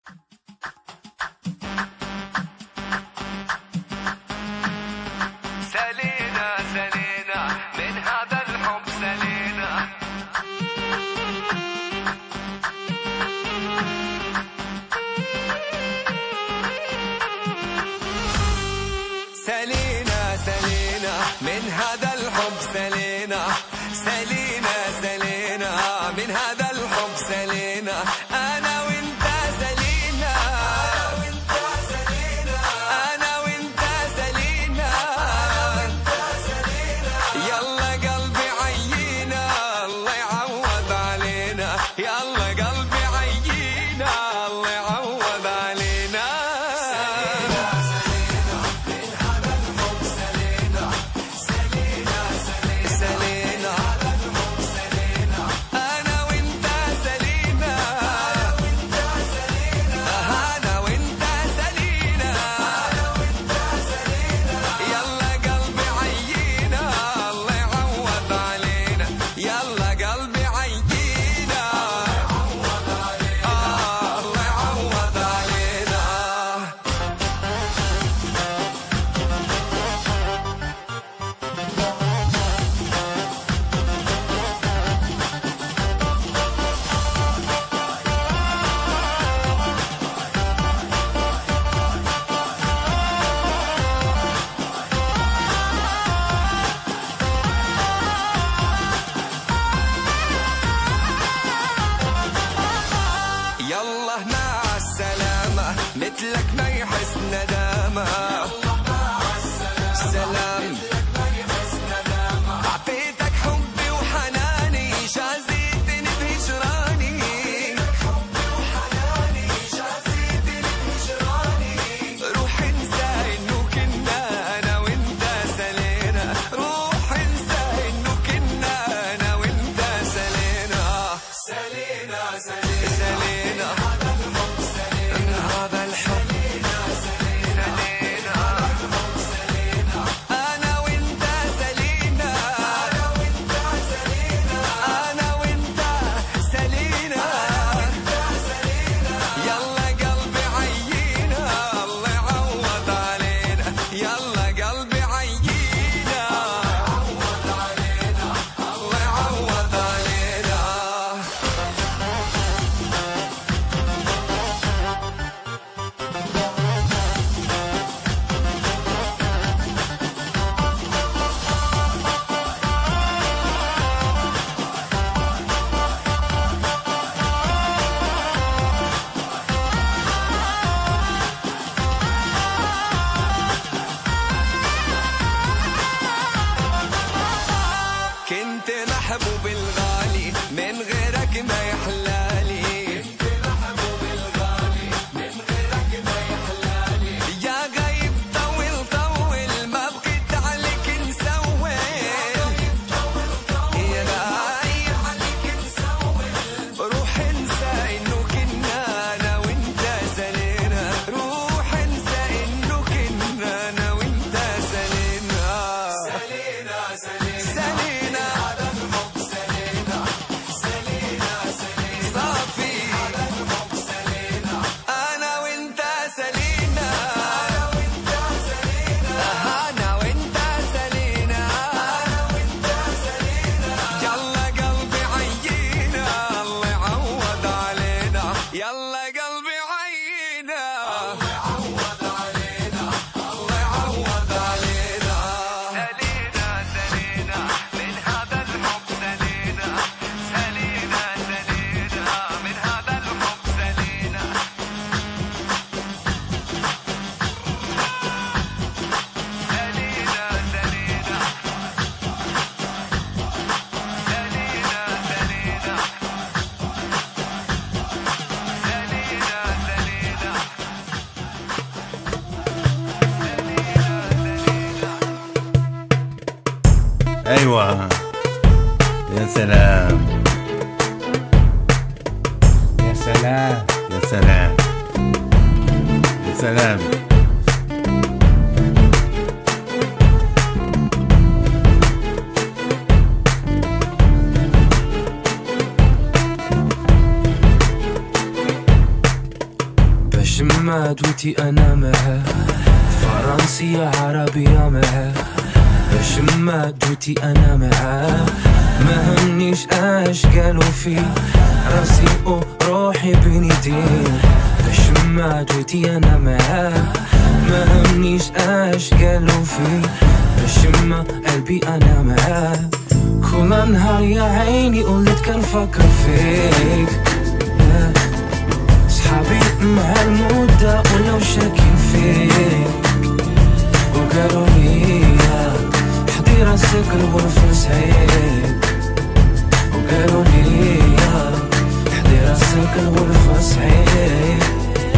سلينا سلينا من هذا الحب سلينا. سلينا سلينا من هذا الحب سلينا. سلينا سلينا من هذا الحب سلينا. أنا وأنت سلينا. أنا وأنت سلينا. يلا قلبي عيينا الله يعوض علينا. يلا قلبي عيينا الله يعوض علينا. يلا مع السلامة مثلك ما يحس ندامة. سلام أعطيتك حبي وحناني جازيتني بهجراني. روح انسى انه كنا انا وانت سلينا. روح انسى انه كنا انا وانت سلينا. سلينا سلينا هذا الحب سلينا. هذا الحب سلينا. أنا وأنت سلينا. أنا وأنت سلينا. يلا قلبي عيينا الله يعوض علينا. يلا قلبي عيينا الله يعوض علينا. كنت محبوب الغالي من غيرك ما يحلالي. يا غايب طول طول ما بقيت عليك نسول. يا غايب عليك نسول. روح انسى انه كنا انا وانت سلينا. روح انسى انه كنا انا وانت سلينا. سلينا هذا الحب سلينا. صافي أنا وأنت سلينا. أنا وأنت سلينا. يلا قلبي عيينا الله يعوض علينا. يلا قلبي عيينا الله يعوض علينا. سلينا سلينا من هذا الحب سلينا. سلينا سلينا من هذا الحب سلينا. سلينا سلينا. سلينا سلينا. أيوة يا سلام يا سلام. يا سلام يا سلام. ما دويتي أنا معاه، فرنسية عربية معاه، باش ما دويتي أنا معاه، ما همنيش اش قالوا فيه، راسي وروحي بين يديه، باش ما دويتي أنا معاه، ما همنيش اش قالوا فيه، باش ما قلبي أنا معاه، كل نهار يا عيني وليت كنفكر فيك، صحابي مع المدة ولاو شاكين فيك، وقالوا لي حدي راسك الغرفة صعيب، وقالوا لي حدي راسك الغرفة صعيب.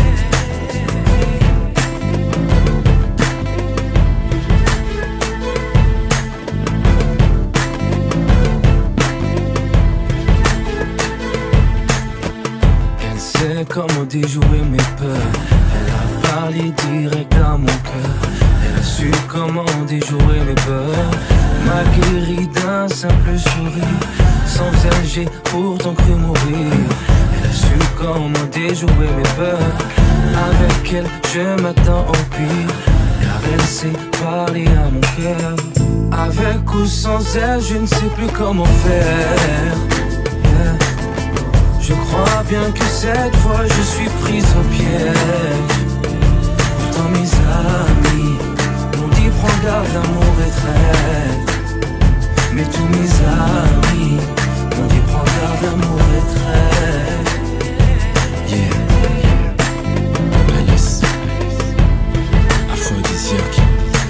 Elle sait comment déjouer mes peurs, elle a parlé direct à mon cœur, elle a su comment déjouer mes peurs, m'a guéri d'un simple sourire, sans elle j'ai pourtant cru mourir, elle a su comment déjouer mes peurs, avec elle je m'attends au pire, car elle sait parler à mon cœur, avec ou sans elle je ne sais plus comment faire. Je crois bien que cette fois je suis prise au piège. Pourtant mes amis m'ont dit prends garde, l'amour est traite. Mais tous mes amis m'ont dit prends garde, l'amour est traite. Yeah, Alice, aphrodisiaque.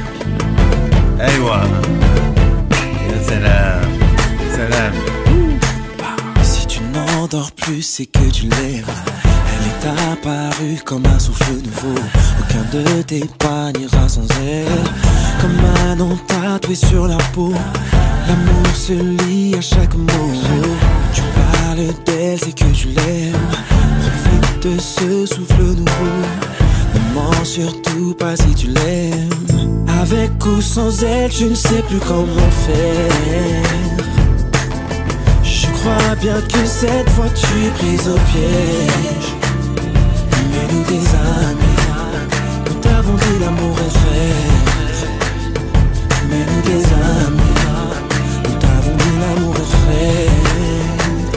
أيوة يا سلام سلام. N'endors plus, c'est que tu l'aimes. Elle est apparue comme un souffle nouveau. Aucun de tes pas n'ira sans elle. Comme un nom tatoué sur la peau. L'amour se lie à chaque mot. Tu parles d'elle, c'est que tu l'aimes. Profite de ce souffle nouveau. Ne mens surtout pas si tu l'aimes. Avec ou sans elle, je ne sais plus comment faire. Je crois bien que cette fois tu es prise au piège. Mais nous des amis, nous t'avons dit l'amour est traître. Mais nous des amis, nous t'avons dit l'amour est traître.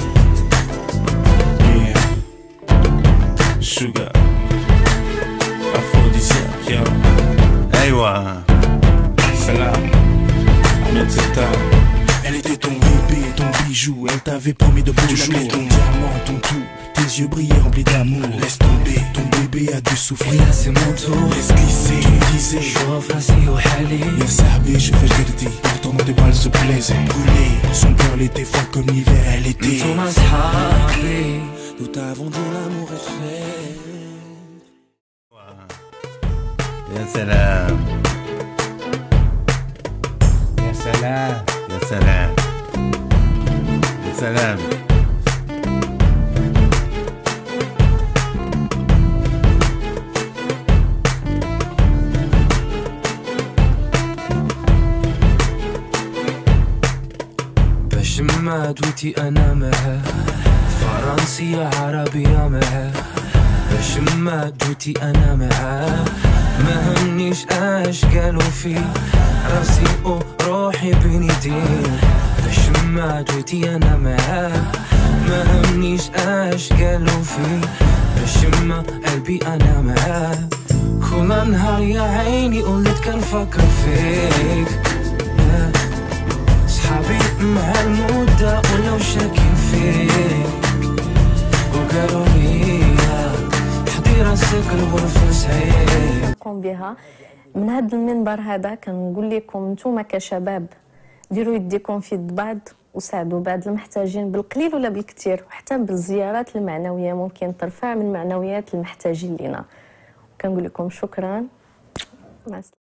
Yeah, sugar, aphrodisiaque, yeah. أيوة Salam, Ametseta. Elle était ton bébé, ton bijou, elle t'avait promis de beaux jours. Ton diamant, ton tout, tes yeux brillaient remplis d'amour. Laisse tomber, ton bébé a dû souffrir. Là c'est mon tour, Laisse glisser, tu me disais شوف راسي وحالي. Ya sahabi, je fais le dit. Pourtant nos deux balles se plaisaient. Brûlé, son cœur était froid comme l'hiver, elle était. انتم اصحابي. Nous t'avons dit l'amour est traître. يا سلام يا سلام. يا سلام يا سلام. باش ما دويتي أنا معاه، فرنسية عربية معاه، باش ما دويتي أنا معاه، ما همنيش اش قالوا فيه، راسي وروحي بين يديه، باش ما دويتي أنا معاه، ما همنيش اش قالوا فيه، باش ما قلبي أنا معاه، كل نهار يا عيني وليت كنفكر فيك، صحابي مع المدة ولاو شاكين فيك، وقالوا لي حدي راسك الغرفة صعيب. نقوم بها من هذا المنبر هذا كنقول لكم نتوما كشباب ديروا يديكم في يد بعض وساعدوا بعض المحتاجين بالقليل ولا بالكثير، وحتى بالزيارات المعنوية ممكن ترفع من معنويات المحتاجين لنا. كنقول لكم شكرا، مع السلامة.